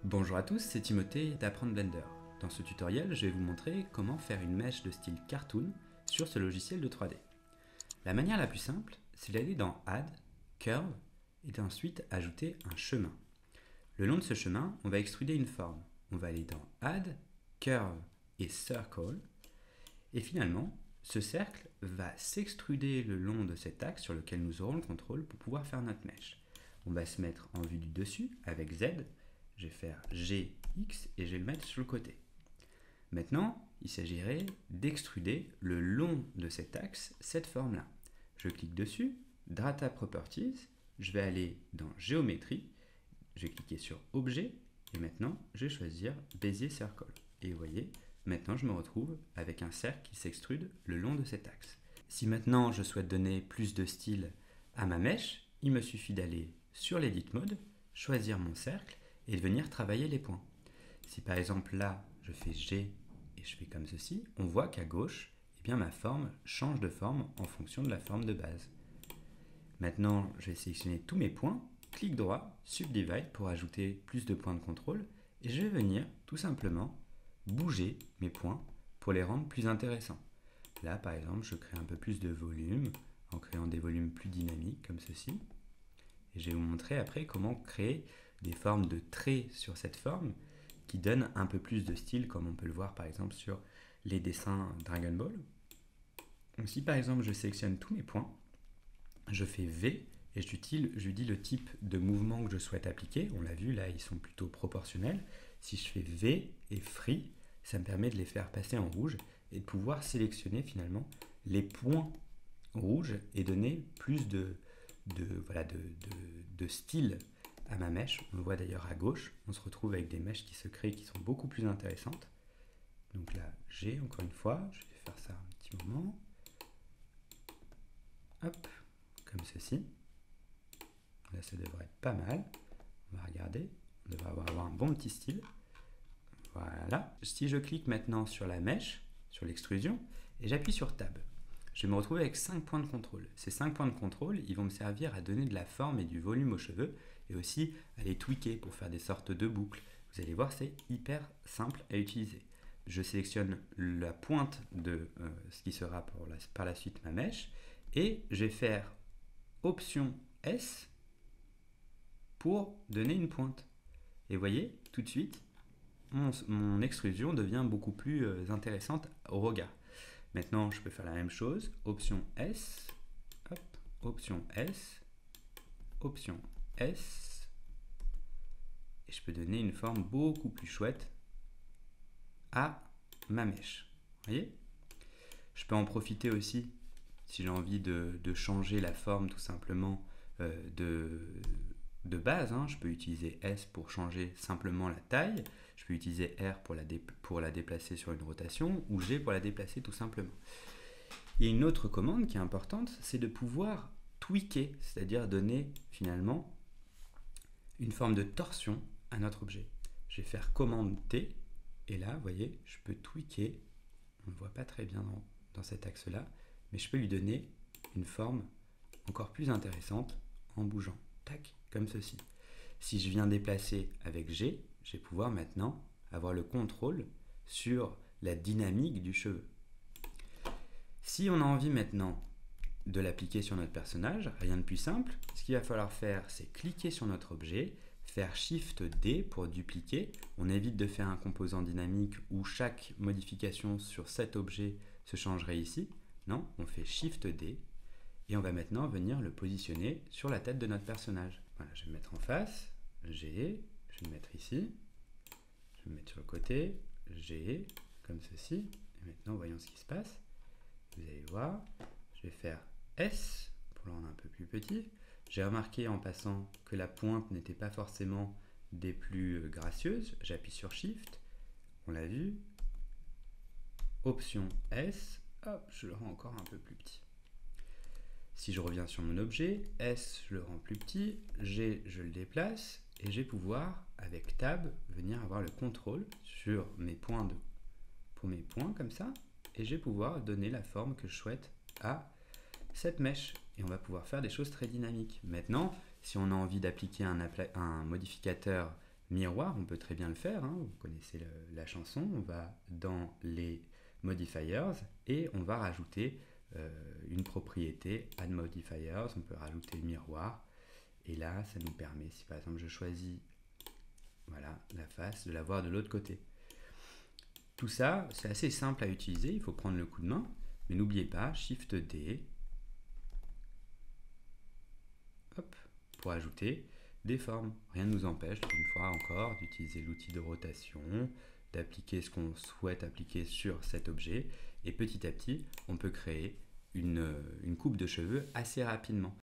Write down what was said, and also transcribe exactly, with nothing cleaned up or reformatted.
Bonjour à tous, c'est Timothée d'Apprendre Blender. Dans ce tutoriel, je vais vous montrer comment faire une mèche de style cartoon sur ce logiciel de trois D. La manière la plus simple, c'est d'aller dans Add, Curve et d'ensuite ajouter un chemin. Le long de ce chemin, on va extruder une forme. On va aller dans Add, Curve et Circle. Et finalement, ce cercle va s'extruder le long de cet axe sur lequel nous aurons le contrôle pour pouvoir faire notre mèche. On va se mettre en vue du dessus avec Z. Je vais faire G, X et je vais le mettre sur le côté. Maintenant, il s'agirait d'extruder le long de cet axe cette forme-là. Je clique dessus, Data Properties, je vais aller dans Géométrie, je vais cliquer sur Objet et maintenant je vais choisir Bezier Circle. Et vous voyez, maintenant je me retrouve avec un cercle qui s'extrude le long de cet axe. Si maintenant je souhaite donner plus de style à ma mèche, il me suffit d'aller sur l'Edit Mode, choisir mon cercle et de venir travailler les points. Si par exemple là, je fais G et je fais comme ceci, on voit qu'à gauche, eh bien, ma forme change de forme en fonction de la forme de base. Maintenant, je vais sélectionner tous mes points, clic droit, Subdivide pour ajouter plus de points de contrôle et je vais venir tout simplement bouger mes points pour les rendre plus intéressants. Là, par exemple, je crée un peu plus de volume en créant des volumes plus dynamiques comme ceci. Et je vais vous montrer après comment créer des formes de traits sur cette forme qui donnent un peu plus de style, comme on peut le voir par exemple sur les dessins Dragon Ball. Donc, si par exemple je sélectionne tous mes points, je fais V et je lui dis le type de mouvement que je souhaite appliquer. On l'a vu, là ils sont plutôt proportionnels. Si je fais V et Free, ça me permet de les faire passer en rouge et de pouvoir sélectionner finalement les points rouges et donner plus de, de, voilà, de, de, de style à ma mèche. On le voit d'ailleurs à gauche, on se retrouve avec des mèches qui se créent qui sont beaucoup plus intéressantes. Donc là, j'ai encore une fois, je vais faire ça un petit moment. Hop, comme ceci. Là, ça devrait être pas mal. On va regarder, on devrait avoir un bon petit style. Voilà. Si je clique maintenant sur la mèche, sur l'extrusion, et j'appuie sur Tab, je vais me retrouver avec cinq points de contrôle. Ces cinq points de contrôle, ils vont me servir à donner de la forme et du volume aux cheveux, et aussi à les tweaker pour faire des sortes de boucles. Vous allez voir, c'est hyper simple à utiliser. Je sélectionne la pointe de euh, ce qui sera pour la, par la suite ma mèche, et je vais faire Option S pour donner une pointe. Et vous voyez, tout de suite, mon, mon extrusion devient beaucoup plus euh, intéressante au regard. Maintenant, je peux faire la même chose, Option S, hop, Option S, Option S, et je peux donner une forme beaucoup plus chouette à ma mèche. Vous voyez? Je peux en profiter aussi, si j'ai envie de, de changer la forme tout simplement euh, de, de base, hein. Je peux utiliser S pour changer simplement la taille, je peux utiliser R pour la, pour la déplacer sur une rotation, ou G pour la déplacer tout simplement. Il y a une autre commande qui est importante, c'est de pouvoir tweaker, c'est-à-dire donner finalement une forme de torsion à notre objet. Je vais faire commande T, et là, vous voyez, je peux tweaker, on ne voit pas très bien dans, dans cet axe-là, mais je peux lui donner une forme encore plus intéressante en bougeant, tac, comme ceci. Si je viens déplacer avec G, je vais pouvoir maintenant avoir le contrôle sur la dynamique du cheveu. Si on a envie maintenant de l'appliquer sur notre personnage, rien de plus simple, ce qu'il va falloir faire, c'est cliquer sur notre objet, faire Shift D pour dupliquer. On évite de faire un composant dynamique où chaque modification sur cet objet se changerait ici. Non, on fait Shift D et on va maintenant venir le positionner sur la tête de notre personnage. Voilà, je vais me mettre en face, G, je vais me mettre ici, je vais me mettre sur le côté, G, comme ceci. Et maintenant, voyons ce qui se passe. Vous allez voir, je vais faire S pour le rendre un peu plus petit. J'ai remarqué en passant que la pointe n'était pas forcément des plus gracieuses. J'appuie sur Shift, on l'a vu. Option S, hop, je le rends encore un peu plus petit. Si je reviens sur mon objet, S, je le rends plus petit, G, je le déplace, et je vais pouvoir, avec Tab, venir avoir le contrôle sur mes points de, pour mes points, comme ça, et je vais pouvoir donner la forme que je souhaite à cette mèche. Et on va pouvoir faire des choses très dynamiques. Maintenant, si on a envie d'appliquer un, un modificateur miroir, on peut très bien le faire, hein, vous connaissez le, la chanson, on va dans les modifiers et on va rajouter euh, une propriété add modifiers, on peut rajouter le miroir et là ça nous permet, si par exemple je choisis voilà, la face, de la voir de l'autre côté. Tout ça c'est assez simple à utiliser, il faut prendre le coup de main, mais n'oubliez pas, Shift D hop, pour ajouter des formes. Rien ne nous empêche, une fois encore, d'utiliser l'outil de rotation, d'appliquer ce qu'on souhaite appliquer sur cet objet, et petit à petit, on peut créer une, une coupe de cheveux assez rapidement.